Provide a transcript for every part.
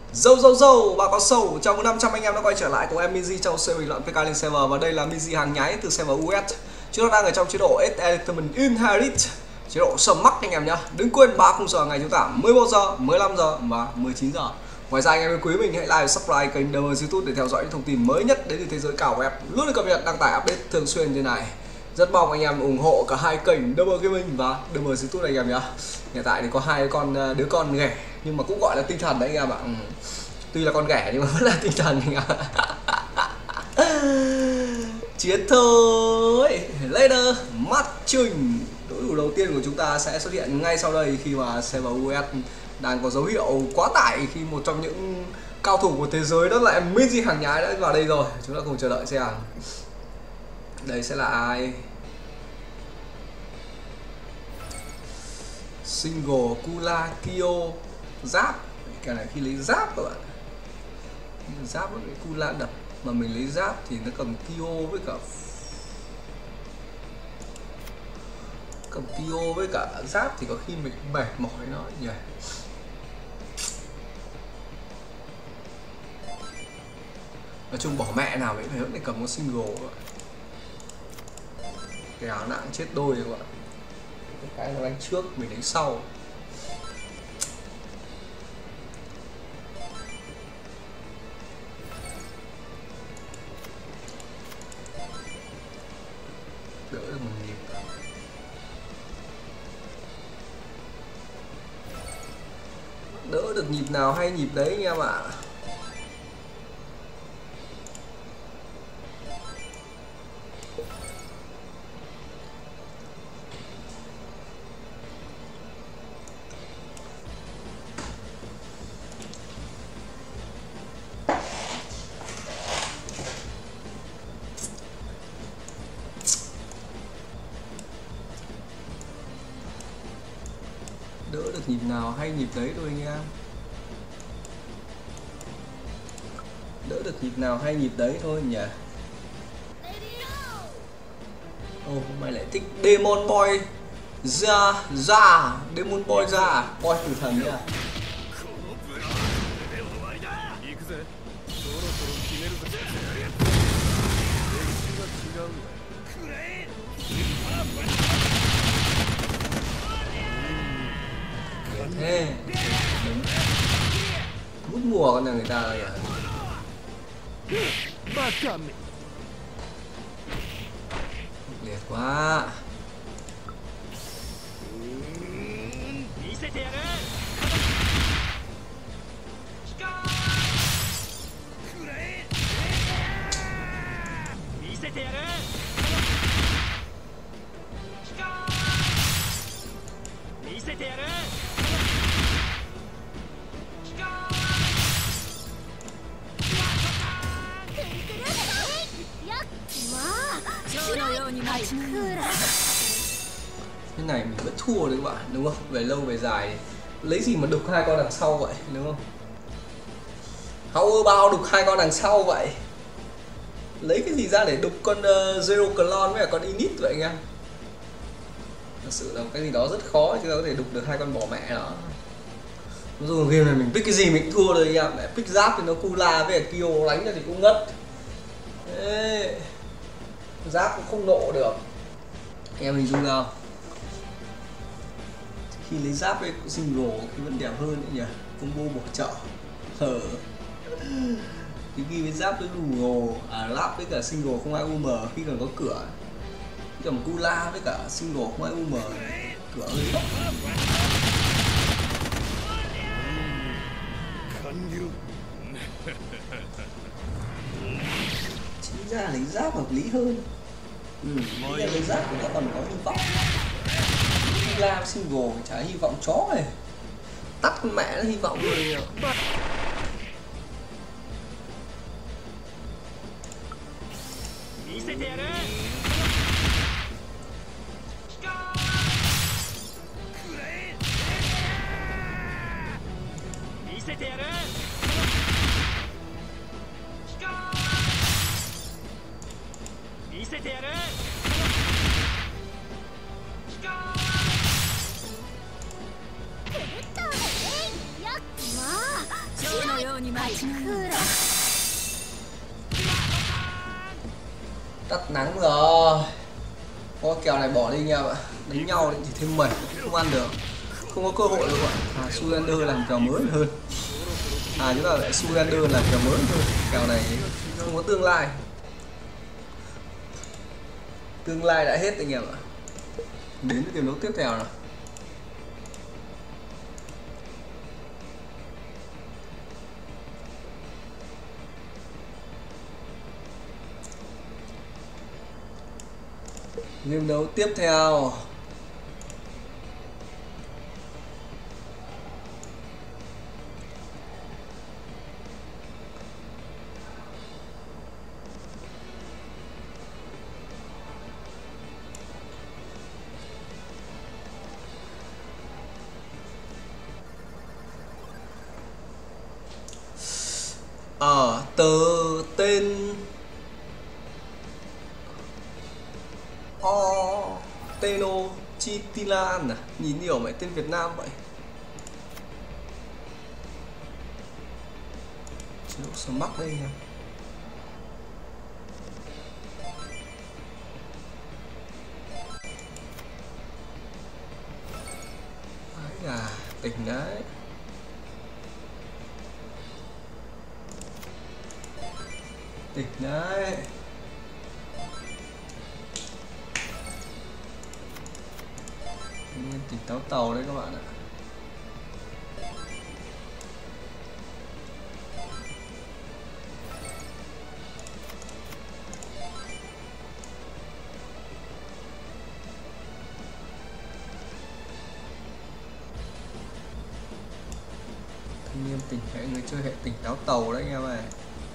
Dâu bà có sầu. Chào mừng 500 anh em đã quay trở lại cùng em Miji trong series bình luận PK lên server. Và đây là Miji hàng nhái từ server US. Chúng ta đang ở trong chế độ Entertainment Inherit, chế độ sầm mắc anh em nhá. Đừng quên 3 khung giờ ngày chúng ta 11 giờ, 15 giờ và 19 giờ. Ngoài ra anh em quý mình hãy like, subscribe kênh Demers YouTube để theo dõi những thông tin mới nhất đến từ thế giới cào web, luôn được cập nhật đăng tải update thường xuyên như này. Rất mong anh em ủng hộ cả hai kênh Demers Gaming và Demers YouTube anh em nhá. Hiện tại thì có hai đứa con ghẻ nhưng mà cũng gọi là tinh thần đấy anh em ạ. Tuy là con ghẻ nhưng mà vẫn là tinh thần anh em. Chiến thôi. Later mắt trình. Đối thủ đầu tiên của chúng ta sẽ xuất hiện ngay sau đây khi mà server US đang có dấu hiệu quá tải, khi một trong những cao thủ của thế giới đó là Miji hàng nhái đã vào đây rồi. Chúng ta cùng chờ đợi xem đây sẽ là ai. Single Kula Kyo giáp. Cái này khi lấy giáp các bạn, giáp với Kula đập, mà mình lấy giáp thì nó cầm Kyo với cả giáp thì có khi mình mệt mỏi nó nhỉ. Nói chung bỏ mẹ nào mình phải vẫn phải cầm con single các bạn. Cái áo nặng chết đôi các bạn. Cái nó đánh trước mình đánh sau. Đỡ được một nhịp. Đỡ được nhịp nào hay nhịp đấy anh em ạ. Đỡ được nhịp nào hay nhịp đấy thôi anh em. Đỡ được nhịp nào hay nhịp đấy thôi nhỉ. Mày lại thích Demon Boy ra Demon Boy ra Boy tử thần nhá. Thế mút mùa con nhà người ta rồi à. Liệt quá. Cái này mình vẫn thua đấy các bạn, đúng không? Về lâu về dài lấy gì mà đục hai con đằng sau vậy, đúng không? How bao đục hai con đằng sau vậy? Lấy cái gì ra để đục con Zero Clone với cả con Init vậy anh em? Thật sự là cái gì đó rất khó chứ có thể đục được hai con bỏ mẹ đó. Dù game này mình pick cái gì mình cũng thua rồi anh em. Pick giáp thì nó Kula với cả Kyo đánh ra thì cũng ngất. Ê, giáp cũng không nộ được. Anh em hình dung không? Khi lấy giáp với single thì vẫn đẹp hơn đấy nhỉ. Combo bỏ chợ. Thì ghi với giáp với đủ lắp với cả single không ai UM khi còn có cửa. Cầm Kula với cả single không ai UM, cửa hơi bốc. Chính ra lấy giáp hợp lý hơn. Lấy giáp chúng ta còn có hy vọng. Kula single chả hy vọng chó này. Tắt con mẹ nó hy vọng rồi. Tắt nắng rồi. Con kèo này bỏ đi anh em ạ. Đánh nhau thì thêm mệt, không ăn được. Không có cơ hội đâu ạ. Sulander làm kèo mới hơn. Chúng ta lại Sulander làm kèo mới hơn. Kèo này không có tương lai. Tương lai đã hết anh em ạ. Đến với game đấu tiếp theo nào. Game đấu tiếp theo. Tờ tên Tenochtitlan nhìn nhiều mày tên Việt Nam vậy. Chế độ Smart đây nha. Đấy là tỉnh đấy. Tỉnh đấy. Tỉnh táo tàu đấy các bạn ạ. Thanh niên tỉnh hệ người chơi hệ tỉnh táo tàu đấy anh em ơi.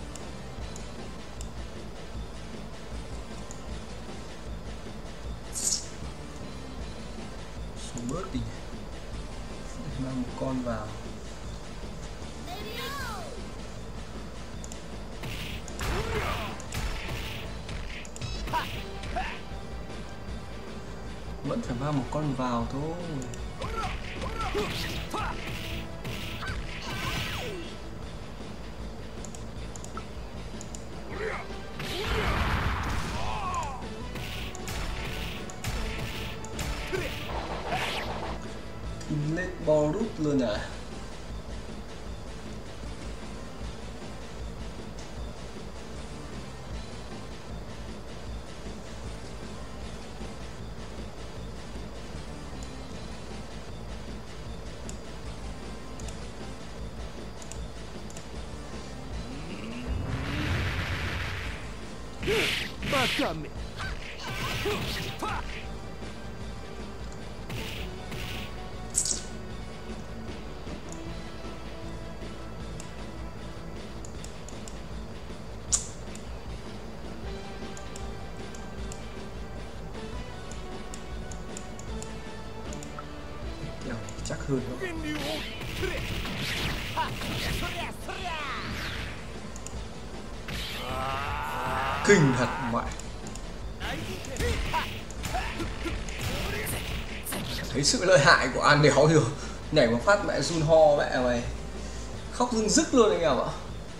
Bớt đi, mang một con vào. Vẫn phải mang một con vào thôi. Lên bò rút luôn à. Bacame. Chắc hơn đó. Kinh thật mẹ. Thấy sự lợi hại của An Đéo rồi. Nhảy một phát mẹ run ho mẹ mày. Khóc rưng rức luôn anh em ạ.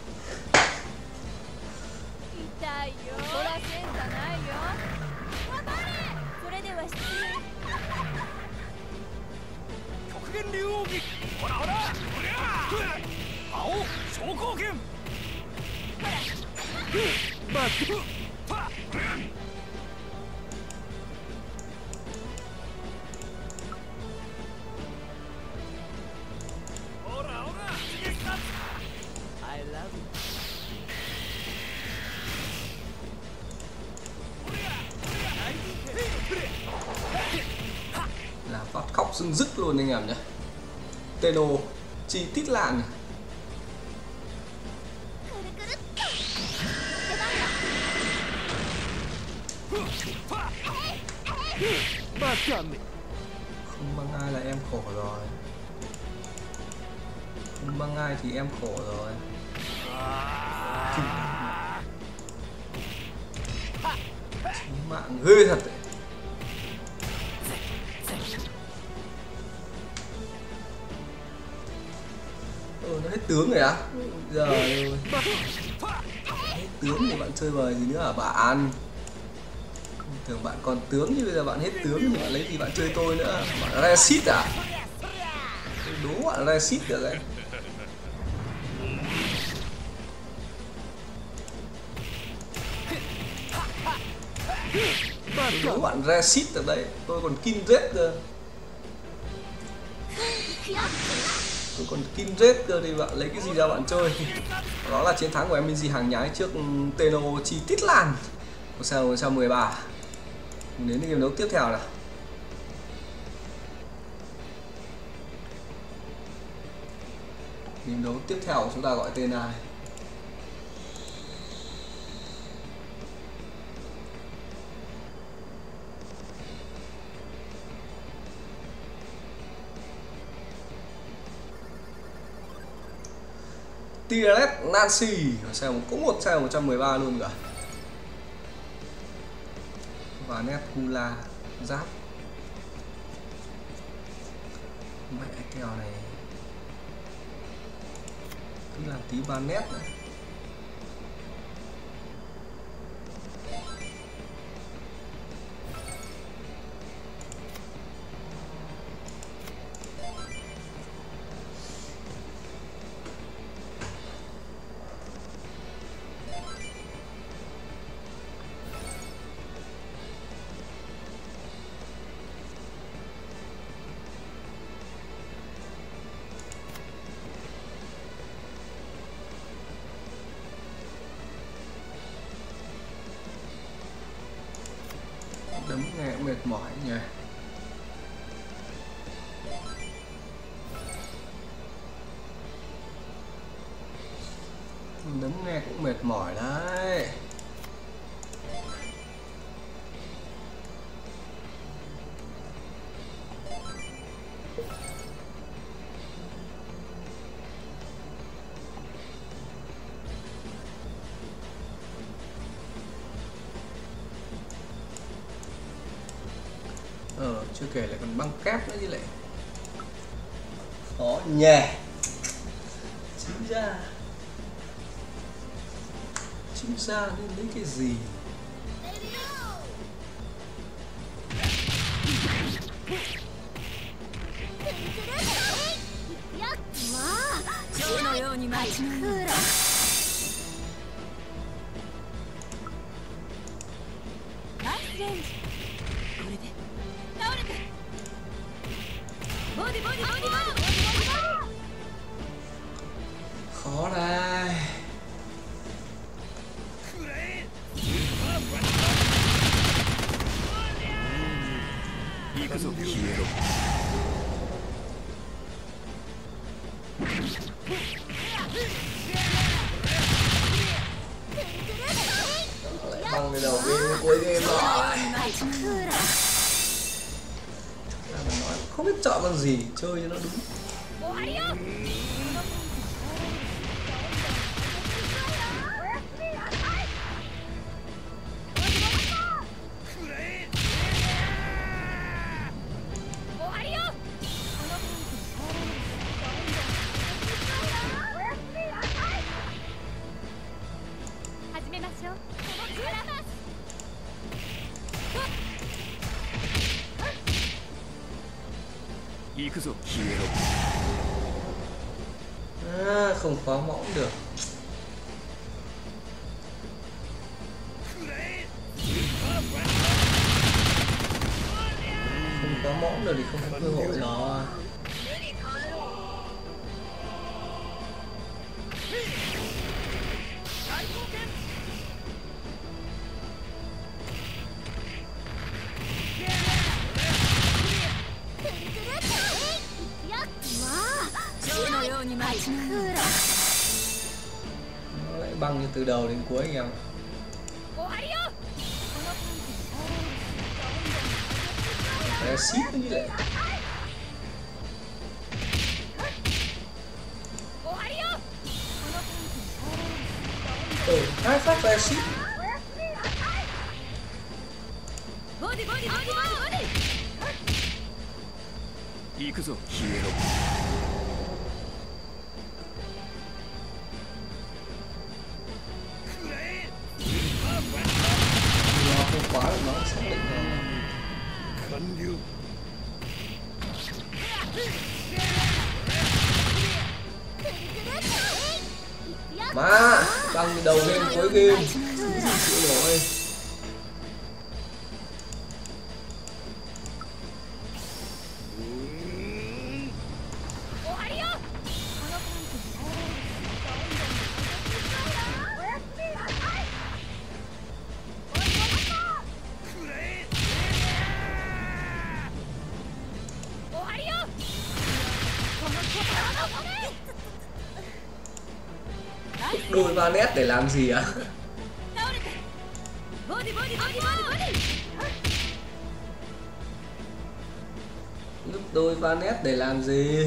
Là phát khóc rưng rức luôn anh em nhé. Tenochtitlan. Không băng ai là em khổ rồi. Không băng ai thì em khổ rồi. Chính mạng ghê thật đấy. Nó Hết tướng rồi á? Giờ hết tướng thì bạn chơi bời gì nữa hả bạn? Tưởng bạn còn tướng nhưng bây giờ bạn hết tướng thì bạn lấy gì bạn chơi tôi nữa? Bạn Resit à? Đố bạn Resit được đấy. Đố bạn Resit được đấy. Tôi còn Kindred cơ. Tôi còn Kindred cơ thì bạn lấy cái gì ra bạn chơi? Đó là chiến thắng của MG hàng nhái trước Tenochi Titlan của sao 113. Đến game đấu tiếp theo nào. Game đấu tiếp theo chúng ta gọi tên ai? Tiaret Nancy, cũng một xe 113 luôn cả. Và Netcula giáp. Mẹ kèo này cứ làm tí ba nét này. Đấm nghe cũng mệt mỏi nhỉ. Đấm nghe cũng mệt mỏi đấy. Chưa kể lại còn băng kép nữa chứ lại. Khó nhè. Chính ra nên lấy cái gì? Khó đây. Băng cái đầu game cuối game rồi. Không biết chọn con gì chơi cho nó đúng. Không khóa mõm được. Không khóa mõm được thì không có cơ hội rồi. Nó lại băng như từ đầu đến cuối anh em. Cái ship như vậy. Hai phát ra ship. Má băng đầu game cuối game. Chịu nổi. Đôi ba nét để làm gì ạ? Lúc đôi ba nét để làm gì?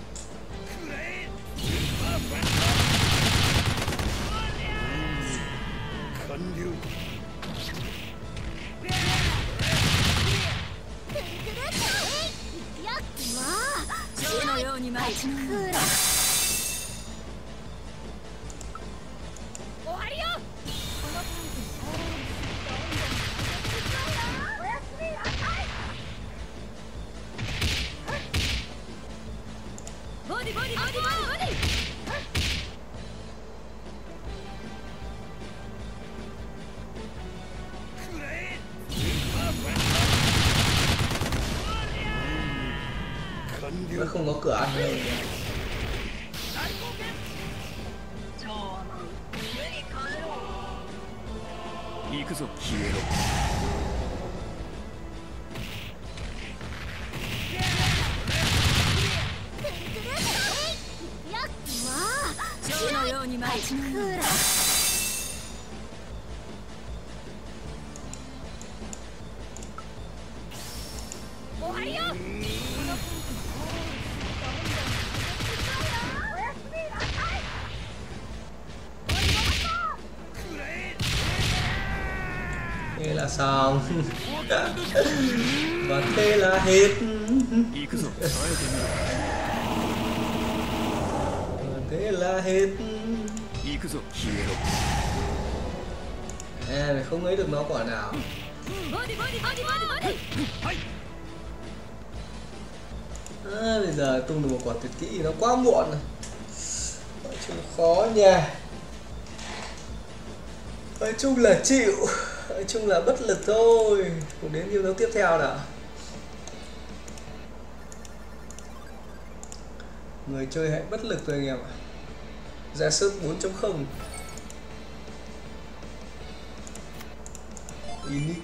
Nó không có cửa ăn đâu. Thế là xong. Và thế là hết. Và thế là hết. Mày không ấy được nó quả nào. Bây giờ tung được một quả tuyệt kỹ thì nó quá muộn rồi. Nói chung khó nha. Nói chung là chịu. Nói chung là bất lực thôi. Cùng đến yêu đấu tiếp theo nào. Người chơi hãy bất lực thôi anh em ạ. Ra sức 4.0 Init.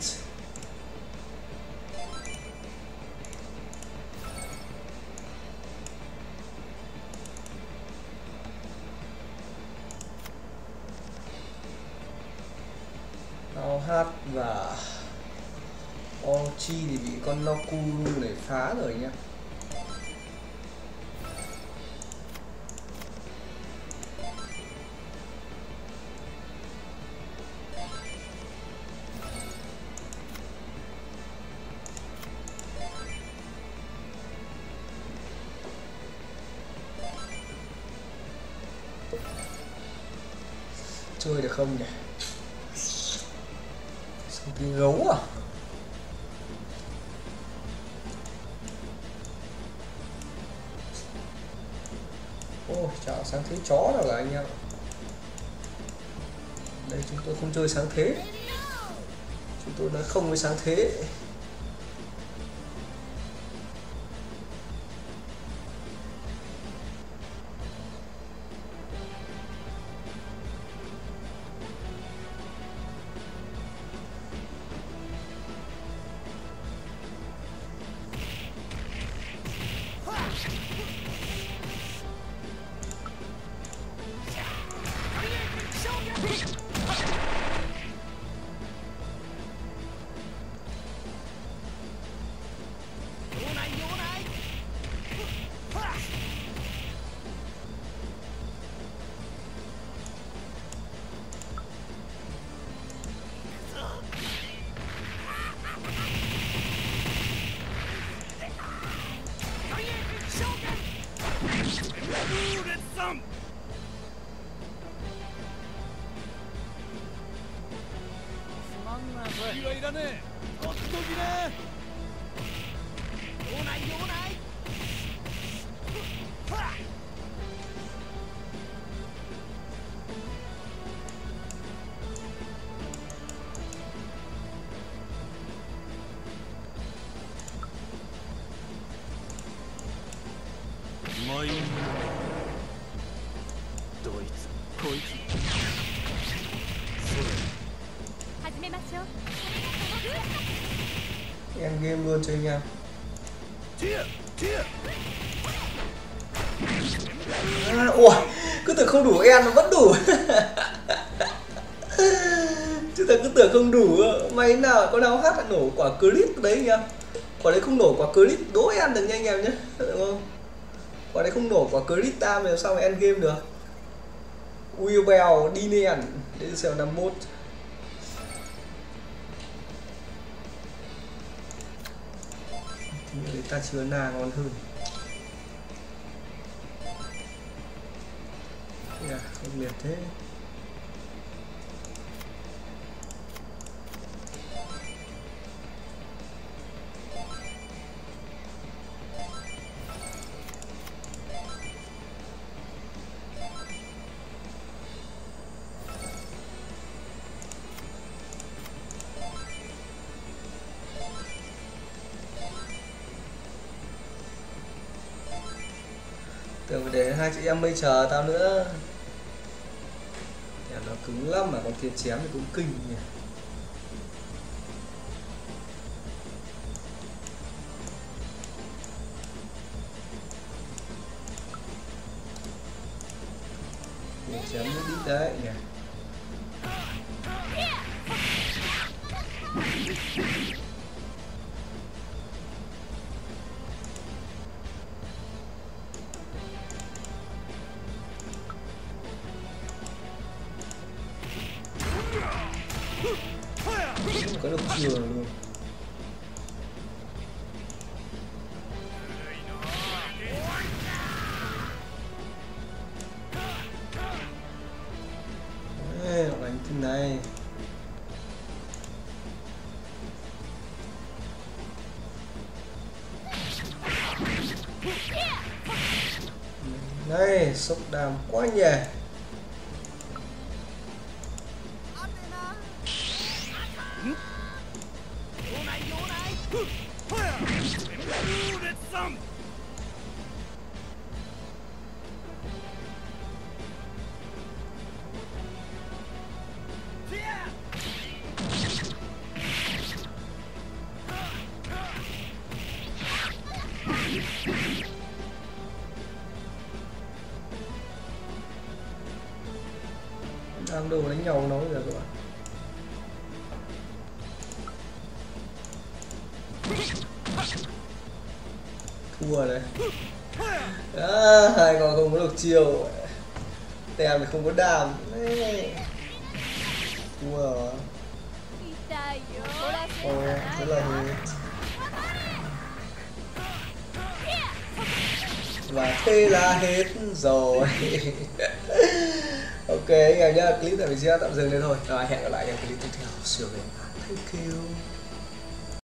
Hát và Ochi thì bị con Nokuru này phá rồi nhá. Chơi được không nhỉ? Cái gấu à? Ôi chả sáng thế chó nào là anh em. Đây chúng tôi không chơi sáng thế. Chúng tôi nói không với sáng thế. End game luôn cho anh em. Ủa, cứ tưởng không đủ end nó vẫn đủ. Chứ ta cứ tưởng không đủ. May nào có nào hát lại nổ quả crit đấy anh em. Quả đấy không nổ quả crit đố end được nha anh em nhé, đúng không? Quả đấy không nổ quả crit tam thì làm sao mà end game được. Willbell đi nền để xem 51. Thì người ta chứa nà ngon hơn. Không liệt thế. Tưởng phải để hai chị em mây chờ tao nữa. Nó cứng lắm mà còn thiệt chém thì cũng kinh nhỉ. Thiệt chém nó đi đấy nhỉ. Có được chừa luôn. Đánh thế này. Này, sốc đàm quá nhỉ. Đang đồ đánh nhau nó bây giờ các bạn. Thua đấy. Hai con không có được chiều. Tem thì không có đàm. Thua rồi. Rất là hết. Và thế là hết rồi. Ok anh em nhá, clip này mình sẽ tạm dừng đây thôi. Rồi hẹn gặp lại em clip tiếp theo. Thank you.